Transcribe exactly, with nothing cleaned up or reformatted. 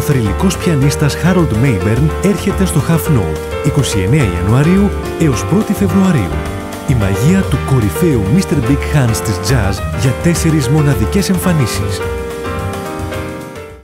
θρυλικός πιανίστας Harold Mayburn έρχεται στο Half Note εικοστή ενάτη Ιανουαρίου έως πρώτη Φεβρουαρίου. Η μαγεία του κορυφαίου μίστερ Big Hands της jazz για τέσσερις μοναδικές εμφανίσεις.